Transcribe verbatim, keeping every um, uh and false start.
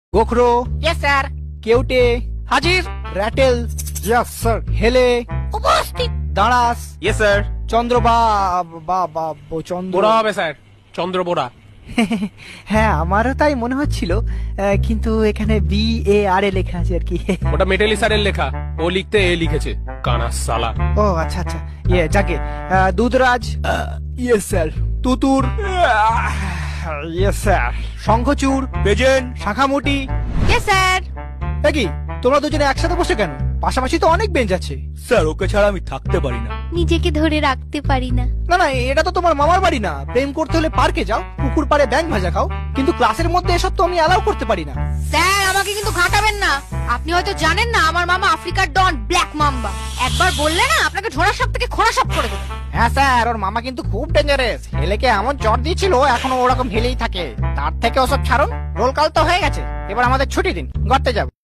গোখরো, yes sir. কেউটে, হাজির। Ratel, yes sir. হেলে, উপস্থিত। দাঁড়াস, ইয়েস স্যার। চন্দ্র বা বা বা ব- চন্দ্র। বোরা হবে স্যার, চন্দ্র বোরা। হ্যাঁ আমারও তাই মনে হচ্ছিল, আহ, কিন্তু এখানে বি এ আর এ লেখা আছে আর কি। ওটা মেটেলি স্যারের লেখা, ও লিখতে এ লিখেছে, কানা সালা। ও আচ্ছা আচ্ছা, ইয়ে যাকে আহ, দুধরাজ, ইয়েস স্যার। তুতুর, ইয়েস স্যার। শঙ্খচূড়, প্রেজেন্ট। শাখামুটি। Yes sir. এ কি তোমরা দুজনে একসাথে বসে কেন? পাশাপাশি তো অনেক বেঞ্চ আছে। স্যার ওকে ছাড়া আমি থাকতে পারি না। নিজেকে ধরে রাখতে পারি না। না না, এটা তো তোমার মামার বাড়ি না। প্রেম করতে হলে পার্কে যাও, পুকুর পাড়ে ব্যাঙ ভাজা খাও, কিন্তু ক্লাসের মধ্যে এসব তো আমি অ্যালাউ করতে পারি না। স্যার আমাকে কিন্তু ঘাটাবেন না। আপনি হয়তো জানেন না আমার মামা আফ্রিকার ডন ব্ল্যাক মাম্বা। একবার বললে না আপনাকে ঝোড়া সাপ থেকে খোড়া সাপ করে দেবে। হ্যাঁ স্যার, ওর মামা কিন্তু খুব ডেঞ্জারাস। হেলেকে এমন চট দিয়েছিল, এখনো ওরকম হেলেই থাকে। তার থেকে ওসব ছাড়ুন, রোল কল তো হয়ে গেছে। এবার আমাদের ছুটি দিন, গড়তে যাব।